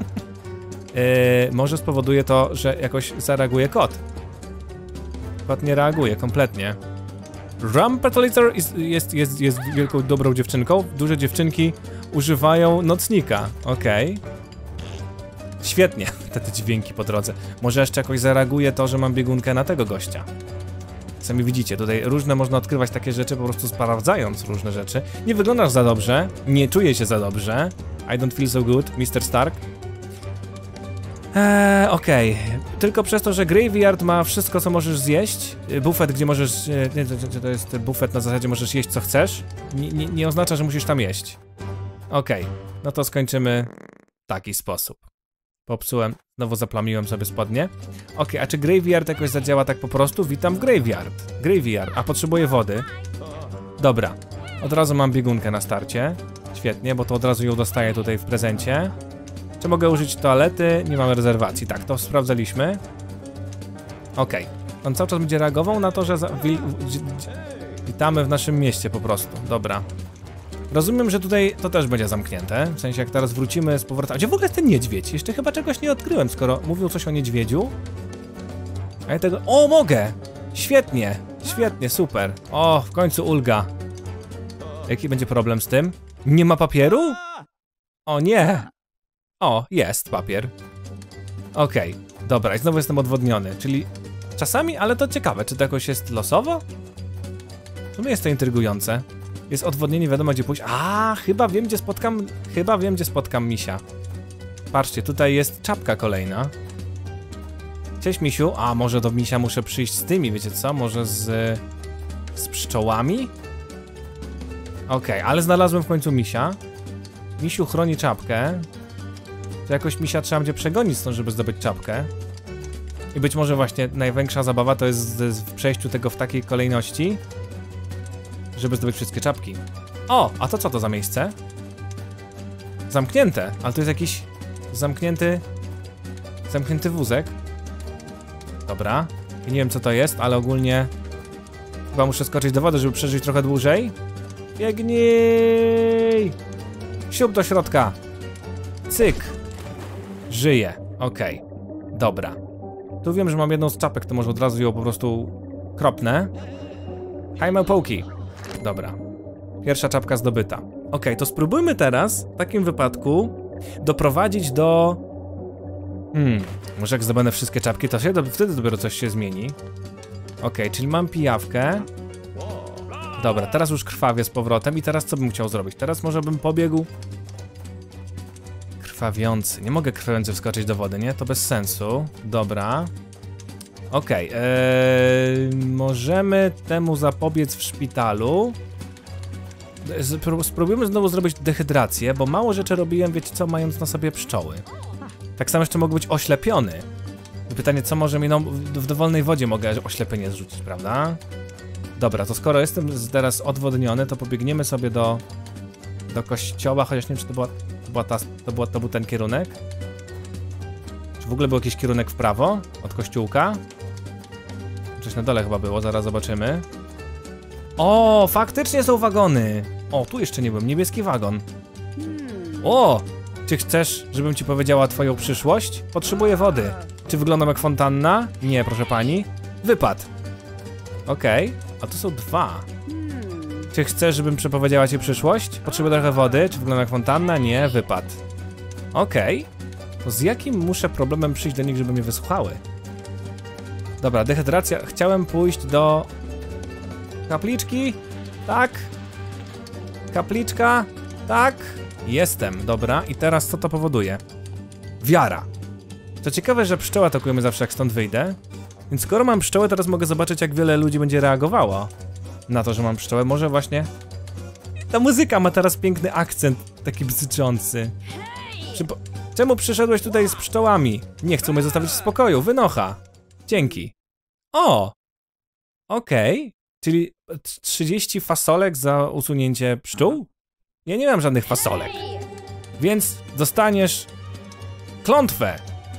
może spowoduje to, że jakoś zareaguje kot. Kot nie reaguje kompletnie. Rumpetalizer jest wielką, dobrą dziewczynką. Duże dziewczynki używają nocnika. Okej. Świetnie, te dźwięki po drodze. Może jeszcze jakoś zareaguje to, że mam biegunkę na tego gościa. Sami widzicie, tutaj różne można odkrywać takie rzeczy, po prostu sprawdzając różne rzeczy. Nie wyglądasz za dobrze, nie czuję się za dobrze. I don't feel so good, Mr. Stark. Okej. Tylko przez to, że Graveyard ma wszystko, co możesz zjeść, bufet, gdzie możesz... Nie, to jest bufet na zasadzie możesz jeść, co chcesz, nie oznacza, że musisz tam jeść. Okej. No to skończymy w taki sposób. Popsułem, znowu zaplamiłem sobie spodnie. Okej, a czy Graveyard jakoś zadziała tak po prostu? Witam w Graveyard. Graveyard, a potrzebuję wody. Dobra, od razu mam biegunkę na starcie. Świetnie, bo to od razu ją dostaję tutaj w prezencie. Czy mogę użyć toalety? Nie mamy rezerwacji. Tak, to sprawdzaliśmy. Okej. On cały czas będzie reagował na to, że witamy w naszym mieście po prostu. Dobra. Rozumiem, że tutaj to też będzie zamknięte. W sensie jak teraz wrócimy z powrotem. A gdzie w ogóle jest ten niedźwiedź? Jeszcze chyba czegoś nie odkryłem, skoro mówił coś o niedźwiedziu. A ja tego... O, mogę! Świetnie! Świetnie, super. O, w końcu ulga. Jaki będzie problem z tym? Nie ma papieru? O nie! O, jest papier. Okej, dobra, i znowu jestem odwodniony, czyli czasami, ale to ciekawe, czy to jakoś jest losowo? W sumie jest to intrygujące. Jest odwodnienie, wiadomo gdzie pójść. A, chyba wiem gdzie spotkam misia. Patrzcie, tutaj jest czapka kolejna. Cześć misiu, a może do misia muszę przyjść z tymi, wiecie co? Może z pszczołami? Okej, ale znalazłem w końcu misia. Misiu chroni czapkę. To jakoś misia trzeba będzie przegonić stąd, żeby zdobyć czapkę. I być może właśnie największa zabawa to jest w przejściu tego w takiej kolejności, żeby zdobyć wszystkie czapki. O, a to co to za miejsce? Zamknięte, ale to jest jakiś zamknięty wózek. Dobra, nie wiem co to jest, ale ogólnie chyba muszę skoczyć do wody, żeby przeżyć trochę dłużej. Biegnij! Siup do środka. Cyk. Żyje. Okej. Dobra. Tu wiem, że mam jedną z czapek, to może od razu ją po prostu kropnę. Hajmę połki. Dobra. Pierwsza czapka zdobyta. Okej, to spróbujmy teraz w takim wypadku doprowadzić do... może jak zdobędę wszystkie czapki, to wtedy dopiero coś się zmieni. Okej, czyli mam pijawkę. Dobra, teraz już krwawię z powrotem i teraz co bym chciał zrobić? Teraz może bym pobiegł... Krwawiący. Nie mogę krwawiący wskoczyć do wody, nie? To bez sensu. Dobra. Okej, możemy temu zapobiec w szpitalu. Spróbujemy znowu zrobić dehydrację, bo mało rzeczy robiłem, wiecie co, mając na sobie pszczoły. Tak samo jeszcze mogę być oślepiony. I pytanie, co może mi, no, w dowolnej wodzie mogę oślepienie zrzucić, prawda? Dobra, to skoro jestem teraz odwodniony, to pobiegniemy sobie do kościoła, chociaż nie wiem, czy to był ten kierunek. Czy w ogóle był jakiś kierunek w prawo od kościółka? Coś na dole chyba było, zaraz zobaczymy. O, faktycznie są wagony. O, tu jeszcze nie byłem, niebieski wagon. O, czy chcesz, żebym ci powiedziała twoją przyszłość? Potrzebuję wody. Czy wyglądam jak fontanna? Nie, proszę pani. Wypad. Okej, a tu są dwa. Czy chcesz, żebym przepowiedziała ci przyszłość? Potrzebuję trochę wody. Czy wyglądam jak fontanna? Nie, wypad. Okej. To z jakim muszę problemem przyjść do nich, żeby mnie wysłuchały? Dobra, dehydracja. Chciałem pójść do... kapliczki? Tak. Kapliczka? Tak. Jestem, dobra. I teraz co to powoduje? Wiara. To ciekawe, że pszczoły atakują mnie zawsze, jak stąd wyjdę. Więc skoro mam pszczołę, teraz mogę zobaczyć, jak wiele ludzi będzie reagowało na to, że mam pszczołę. Może właśnie... Ta muzyka ma teraz piękny akcent, taki bzyczący. Czemu przyszedłeś tutaj z pszczołami? Nie chcą mnie zostawić w spokoju, wynocha. Dzięki. O! Okej. Czyli 30 fasolek za usunięcie pszczół? Ja nie mam żadnych fasolek. Więc dostaniesz klątwę.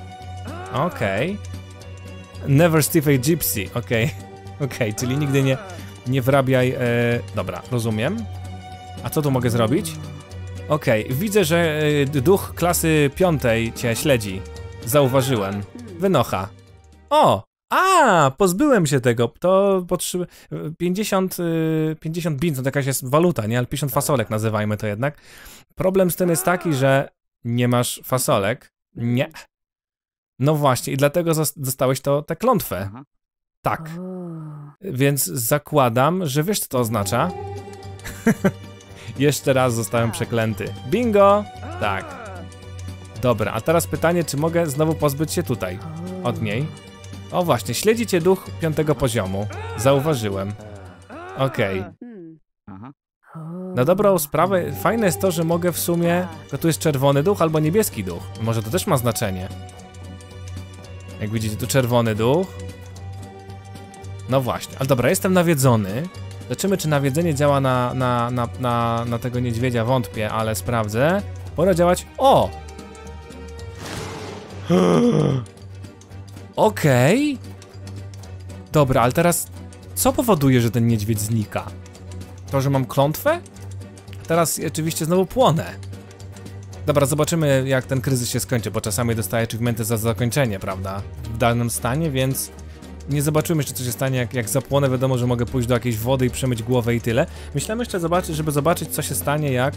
Okej. Never Steve a Gypsy. Okej, czyli nigdy nie wrabiaj... Dobra, rozumiem. A co tu mogę zrobić? Okej, widzę, że duch klasy 5 cię śledzi. Zauważyłem. Wynocha. O! Pozbyłem się tego. To potrzebuję... 50 bin, to jakaś jest waluta, nie? Ale 50 fasolek nazywajmy to jednak. Problem z tym jest taki, że nie masz fasolek. Nie. No właśnie, i dlatego dostałeś tę klątwę. Tak. Więc zakładam, że wiesz, co to oznacza. Jeszcze raz zostałem przeklęty. Bingo! Tak. Dobra, a teraz pytanie, czy mogę znowu pozbyć się tutaj od niej? O właśnie, śledzi cię duch 5. poziomu. Zauważyłem. Okej. Na dobrą sprawę, fajne jest to, że mogę w sumie... To tu jest czerwony duch albo niebieski duch. Może to też ma znaczenie. Jak widzicie, tu czerwony duch. No właśnie, ale dobra, jestem nawiedzony. Zobaczymy, czy nawiedzenie działa na tego niedźwiedzia, wątpię, ale sprawdzę. Pora działać... O! Okej. Dobra, ale teraz... Co powoduje, że ten niedźwiedź znika? To, że mam klątwę? Teraz oczywiście znowu płonę. Dobra, zobaczymy, jak ten kryzys się skończy, bo czasami dostaję achievementy za zakończenie, prawda? W danym stanie, więc... Nie zobaczymy jeszcze, co się stanie, jak zapłonę. Wiadomo, że mogę pójść do jakiejś wody i przemyć głowę i tyle. Myślałem jeszcze żeby zobaczyć, co się stanie, jak...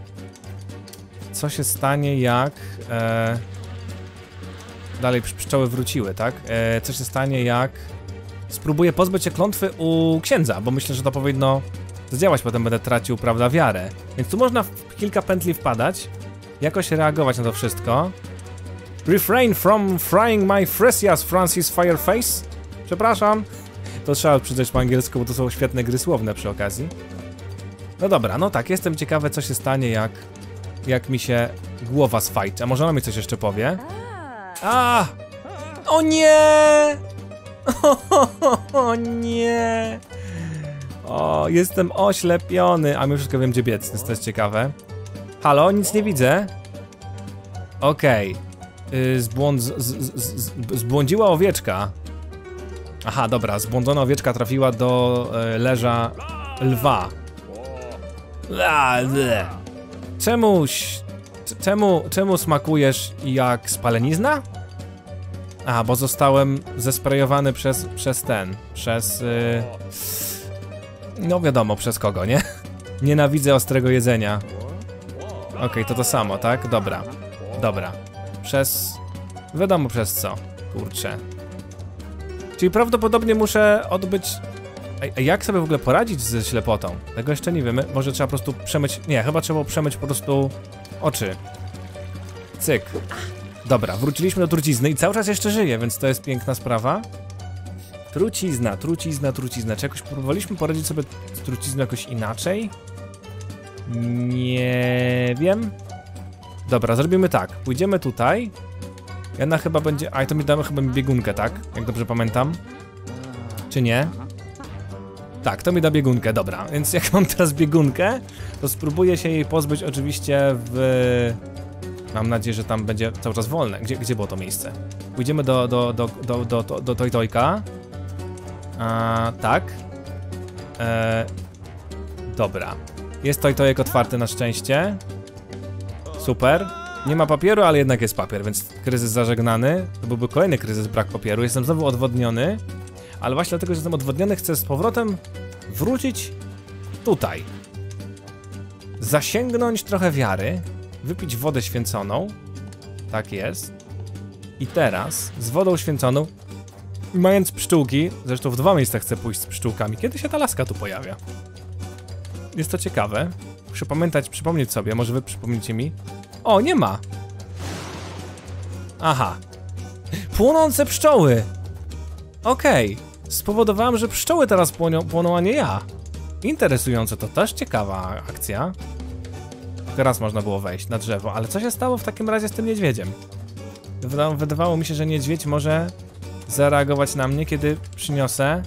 Dalej pszczoły wróciły, tak? Co się stanie, jak... Spróbuję pozbyć się klątwy u księdza, bo myślę, że to powinno zadziałać, potem będę tracił, prawda, wiarę. Więc tu można w kilka pętli wpadać, jakoś reagować na to wszystko. Refrain from frying my fresias, Francis Fireface. Przepraszam. To trzeba przeczytać po angielsku, bo to są świetne gry słowne przy okazji. No dobra, no tak, jestem ciekawy, co się stanie, jak mi się głowa sfajczy. A może ona mi coś jeszcze powie? A! O nie! O nie! O, jestem oślepiony, a mimo wszystko wiem, gdzie biec, więc to jest ciekawe. Halo, nic nie widzę. Okej. Zbłądziła owieczka. Aha, dobra, zbłądzona owieczka trafiła do leża lwa. Czemu smakujesz jak spalenizna? Aha, bo zostałem zesprejowany przez no wiadomo, przez kogo, nie? Nienawidzę ostrego jedzenia. Okej, to samo, tak? Dobra. Wiadomo przez co. Kurczę. Czyli prawdopodobnie muszę odbyć... A jak sobie w ogóle poradzić ze ślepotą? Tego jeszcze nie wiemy. Może trzeba po prostu przemyć... Nie, chyba trzeba przemyć po prostu oczy. Cyk. Dobra, wróciliśmy do trucizny i cały czas jeszcze żyje, więc to jest piękna sprawa. Trucizna. Czy jakoś próbowaliśmy poradzić sobie z trucizną jakoś inaczej? Nie wiem. Dobra, zrobimy tak. Pójdziemy tutaj. Jedna chyba będzie... A, to mi damy chyba biegunkę, tak? Jak dobrze pamiętam. Czy nie? Tak, to mi da biegunkę, dobra. Więc jak mam teraz biegunkę, to spróbuję się jej pozbyć oczywiście w... Mam nadzieję, że tam będzie cały czas wolne. Gdzie było to miejsce? Pójdziemy do Tojtojka. Tak. Dobra. Jest Tojtojek otwarty na szczęście. Super. Nie ma papieru, ale jednak jest papier, więc kryzys zażegnany. To byłby kolejny kryzys, brak papieru. Jestem znowu odwodniony. Ale właśnie dlatego, że jestem odwodniony, chcę z powrotem wrócić tutaj. Zasięgnąć trochę wiary. Wypić wodę święconą. Tak jest. I teraz z wodą święconą, mając pszczółki, zresztą w 2 miejsca chcę pójść z pszczółkami. Kiedy się ta laska tu pojawia? Jest to ciekawe. Muszę przypomnieć sobie, może wy przypomnicie mi. O, nie ma. Aha. Płonące pszczoły. Okej. Spowodowałem, że pszczoły teraz płoną, a nie ja. Interesujące, to też ciekawa akcja. Teraz można było wejść na drzewo, ale co się stało w takim razie z tym niedźwiedziem? Wydawało mi się, że niedźwiedź może zareagować na mnie, kiedy przyniosę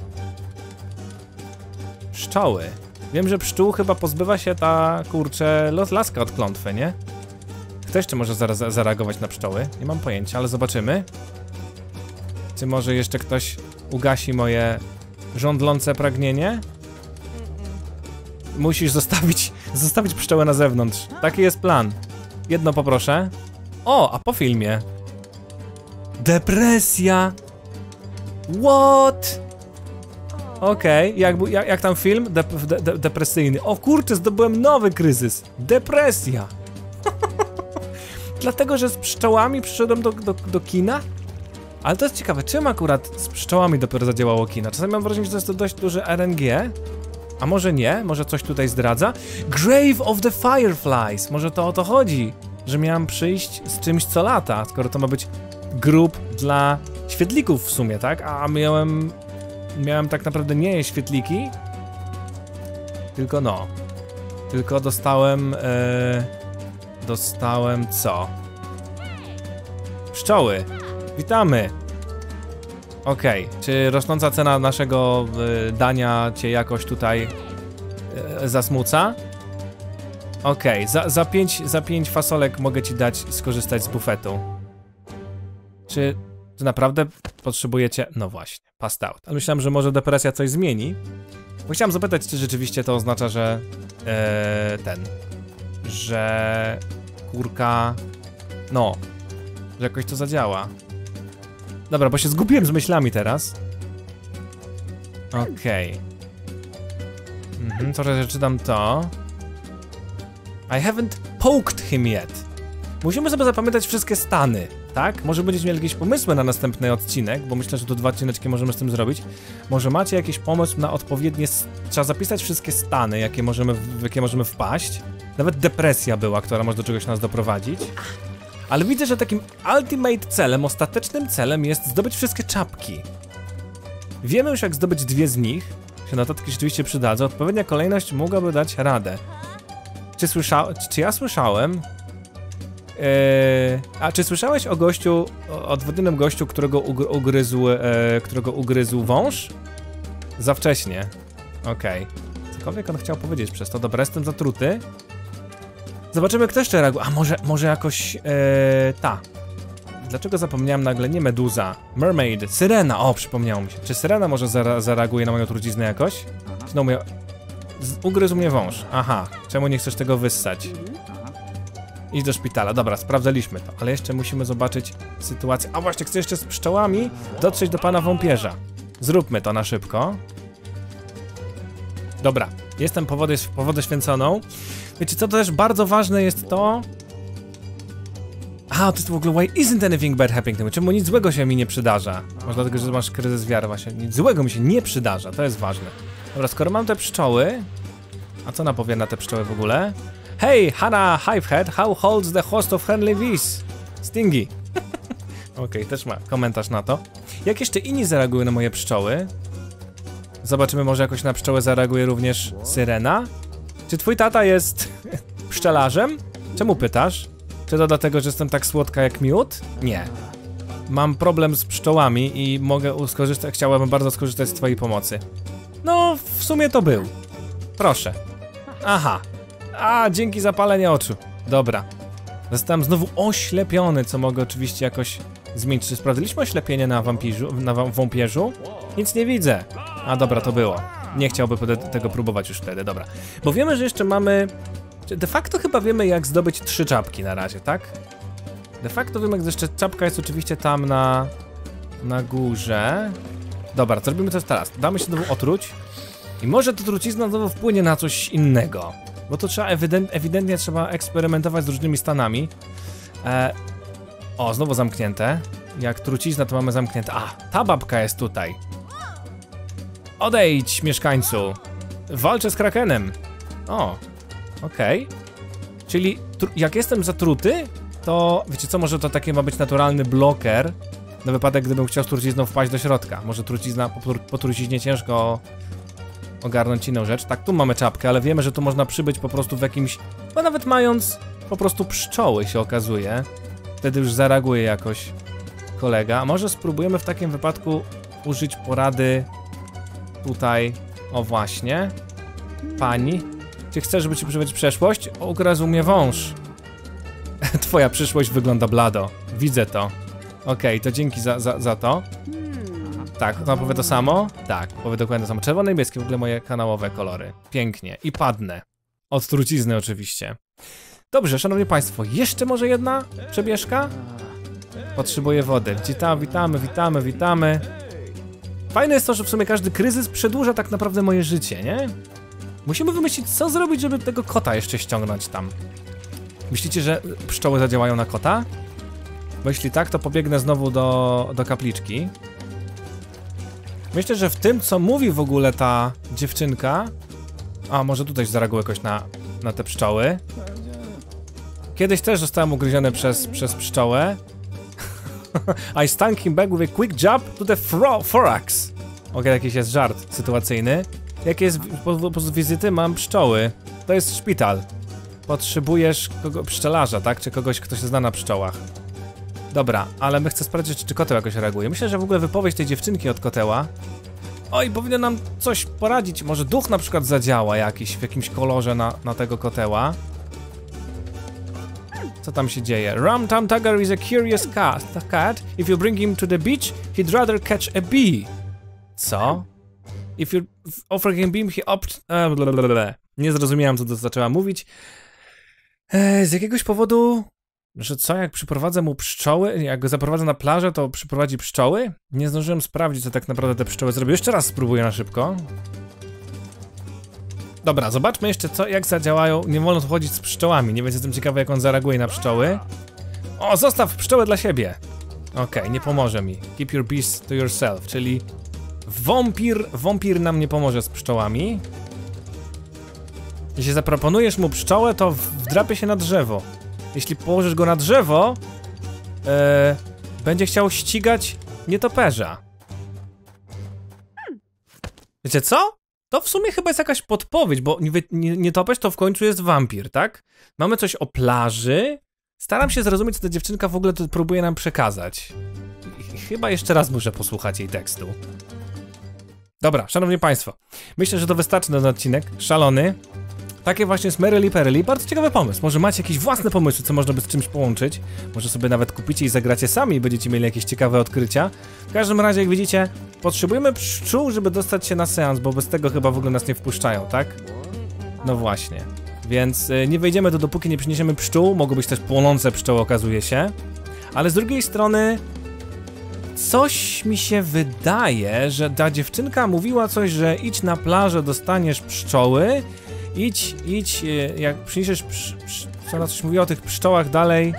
pszczoły. Wiem, że pszczół chyba pozbywa się ta, kurczę, laska od klątwy, nie? Kto jeszcze może zareagować na pszczoły? Nie mam pojęcia, ale zobaczymy. Czy może jeszcze ktoś ugasi moje żądlące pragnienie? Musisz zostawić pszczołę na zewnątrz. Taki jest plan. Jedno poproszę. O, a po filmie. Depresja. What? Okej, jak tam film? Depresyjny. O kurczę, zdobyłem nowy kryzys. Depresja. Dlatego, że z pszczołami przyszedłem do kina? Ale to jest ciekawe, czym akurat z pszczołami dopiero zadziałało kina? Czasami mam wrażenie, że to jest to dość duży RNG. A może nie? Może coś tutaj zdradza? Grave of the Fireflies! Może to o to chodzi, że miałem przyjść z czymś co lata, skoro to ma być grób dla świetlików w sumie, tak? A miałem tak naprawdę nie świetliki, tylko no. Tylko dostałem... dostałem co? Pszczoły. Witamy. Okej, czy rosnąca cena naszego dania cię jakoś tutaj zasmuca? Okej, za 5 fasolek mogę ci dać skorzystać z bufetu. Czy naprawdę potrzebujecie... No właśnie, passed out. Ale myślałem, że może depresja coś zmieni. Bo chciałem zapytać, czy rzeczywiście to oznacza, że... że... kurka... No... że jakoś to zadziała. Dobra, bo się zgubiłem z myślami teraz. Okej. Trochę czytam to. I haven't poked him yet. Musimy sobie zapamiętać wszystkie stany, tak? Może będziecie mieli jakieś pomysły na następny odcinek, bo myślę, że tu 2 odcineczki możemy z tym zrobić. Może macie jakiś pomysł na odpowiednie... Trzeba zapisać wszystkie stany, w jakie możemy wpaść. Nawet depresja była, która może do czegoś nas doprowadzić. Ale widzę, że takim ultimate celem, ostatecznym celem jest zdobyć wszystkie czapki. Wiemy już, jak zdobyć 2 z nich. Się notatki rzeczywiście przydadzą. Odpowiednia kolejność mogłaby dać radę. Czy ja słyszałem... czy słyszałeś o gościu, o odwodnionym gościu, którego ugryzł wąż? Za wcześnie. Okej. Cokolwiek on chciał powiedzieć przez to. Dobra, jestem zatruty. Zobaczymy, kto jeszcze reaguje. A może jakoś... Dlaczego zapomniałem nagle? Nie meduza. Mermaid. Syrena. O, przypomniało mi się. Czy syrena może zareaguje na moją truciznę jakoś? No, ugryzł mnie wąż. Aha. Czemu nie chcesz tego wyssać? Idź do szpitala. Dobra, sprawdzaliśmy to. Ale jeszcze musimy zobaczyć sytuację. A właśnie, chcę jeszcze z pszczołami dotrzeć do pana wąpierza. Zróbmy to na szybko. Dobra. Jestem po wodę święconą. Wiecie co, to też bardzo ważne jest to... to jest w ogóle why isn't anything bad happening to me? Czemu nic złego się mi nie przydarza? Może dlatego, że masz kryzys wiary właśnie. Nic złego mi się nie przydarza, to jest ważne. Dobra, skoro mam te pszczoły... A co ona powie na te pszczoły w ogóle? Hey, Hannah Hivehead, how holds the host of friendly bees? Stingy. Okej, też ma komentarz na to. Jak jeszcze inni zareagują na moje pszczoły? Zobaczymy, może jakoś na pszczołę zareaguje również syrena? Czy twój tata jest pszczelarzem? Czemu pytasz? Czy to dlatego, że jestem tak słodka jak miód? Nie. Mam problem z pszczołami i chciałabym bardzo skorzystać z twojej pomocy. No, w sumie to był. Proszę. Aha. Dzięki zapaleniu oczu. Dobra. Zostałem znowu oślepiony, co mogę oczywiście jakoś zmienić. Czy sprawdziliśmy oślepienie na wąpierzu? Nic nie widzę. Dobra, to było. Nie chciałbym tego próbować już wtedy, dobra. Bo wiemy, że jeszcze mamy... De facto chyba wiemy, jak zdobyć 3 czapki na razie, tak? De facto wiemy, że jeszcze czapka jest oczywiście tam na górze. Dobra, co robimy teraz? Damy się znowu otruć. I może to trucizna znowu wpłynie na coś innego. Bo to trzeba ewidentnie trzeba eksperymentować z różnymi stanami. Znowu zamknięte. Jak trucizna to mamy zamknięte. Ta babka jest tutaj. Odejdź, mieszkańcu. Walczę z krakenem. Okej. Czyli jak jestem zatruty, to wiecie co, może to taki ma być naturalny bloker na wypadek, gdybym chciał z trucizną wpaść do środka. Może trucizna, po truciźnie ciężko ogarnąć inną rzecz. Tak, tu mamy czapkę, ale wiemy, że tu można przybyć po prostu w jakimś... Bo nawet mając po prostu pszczoły się okazuje. Wtedy już zareaguje jakoś kolega. A może spróbujemy w takim wypadku użyć porady tutaj. O właśnie. Pani, czy chcesz, żeby ci przybyć przeszłość? Ugryzł mnie wąż. Twoja przyszłość wygląda blado. Widzę to. Okej, to dzięki za to. Tak, ona powie to samo? Tak, powie dokładnie to samo. Czerwone i niebieskie, w ogóle moje kanałowe kolory. Pięknie. I padnę. Od trucizny oczywiście. Dobrze, szanowni państwo, jeszcze może jedna przebieżka? Potrzebuję wody. Witamy. Fajne jest to, że w sumie każdy kryzys przedłuża tak naprawdę moje życie, nie? Musimy wymyślić, co zrobić, żeby tego kota jeszcze ściągnąć tam. Myślicie, że pszczoły zadziałają na kota? Bo jeśli tak, to pobiegnę znowu do kapliczki. Myślę, że w tym, co mówi w ogóle ta dziewczynka... może tutaj zareaguje jakoś na te pszczoły. Kiedyś też zostałem ugryziony przez pszczołę. I stung him back with a quick jab to the thorax. Jakiś jest żart sytuacyjny. Jak jest po wizyty, mam pszczoły. to jest szpital. Potrzebujesz pszczelarza, tak? Czy kogoś, kto się zna na pszczołach. Dobra, ale my chcę sprawdzić, czy koteł jakoś reaguje. Myślę, że w ogóle wypowiedź tej dziewczynki od koteła. Oj, powinien nam coś poradzić. Może duch na przykład zadziała jakiś, w jakimś kolorze na tego koteła. Co tam się dzieje? Rum Tum Tugger is a curious cat. If you bring him to the beach, he'd rather catch a bee. Co? If you offer him beam, he opt... Nie zrozumiałem, co to zaczęła mówić. Z jakiegoś powodu... Że co, jak przyprowadzę mu pszczoły, jak go zaprowadzę na plażę, to przyprowadzi pszczoły? Nie zdążyłem sprawdzić, co tak naprawdę te pszczoły zrobią. Jeszcze raz spróbuję na szybko. Dobra, zobaczmy jeszcze jak zadziałają. Nie wolno tu chodzić z pszczołami, nie więc jestem ciekawy, jak on zareaguje na pszczoły. O, zostaw pszczołę dla siebie. Okej, nie pomoże mi. Keep your bees to yourself, czyli wampir nam nie pomoże z pszczołami. Jeśli zaproponujesz mu pszczołę, to wdrapie się na drzewo. Jeśli położysz go na drzewo, będzie chciał ścigać nietoperza. Wiecie co? To w sumie chyba jest jakaś podpowiedź, bo nietoperz to w końcu jest wampir, tak? Mamy coś o plaży. Staram się zrozumieć, co ta dziewczynka w ogóle próbuje nam przekazać. Chyba jeszcze raz muszę posłuchać jej tekstu. Dobra, szanowni państwo, myślę, że to wystarczy na ten odcinek. Szalony. Takie właśnie jest Merrily Perrily. Bardzo ciekawy pomysł. Może macie jakieś własne pomysły, co można by z czymś połączyć. Może sobie nawet kupicie i zagracie sami i będziecie mieli jakieś ciekawe odkrycia. W każdym razie, jak widzicie, potrzebujemy pszczół, żeby dostać się na seans, bo bez tego chyba w ogóle nas nie wpuszczają, tak? No właśnie. Więc nie wejdziemy tu, dopóki nie przyniesiemy pszczół. Mogą być też płonące pszczoły, okazuje się. Ale z drugiej strony... Coś mi się wydaje, że ta dziewczynka mówiła coś, że idź na plażę, dostaniesz pszczoły. Idź, jak przyniesiesz ona coś mówiła o tych pszczołach dalej.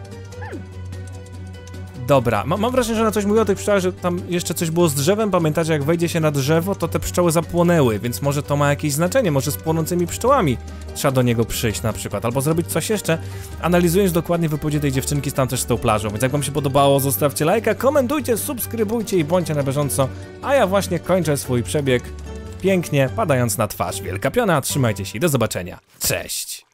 Dobra, mam wrażenie, że ona coś mówiła o tych pszczołach, że tam jeszcze coś było z drzewem. Pamiętacie, jak wejdzie się na drzewo, to te pszczoły zapłonęły, więc może to ma jakieś znaczenie, może z płonącymi pszczołami trzeba do niego przyjść na przykład, albo zrobić coś jeszcze, analizując dokładnie wypowiedzi tej dziewczynki tam też z tą plażą. Więc jak wam się podobało, zostawcie lajka, komentujcie, subskrybujcie i bądźcie na bieżąco, a ja właśnie kończę swój przebieg pięknie padając na twarz. Wielka piona, trzymajcie się i do zobaczenia. Cześć!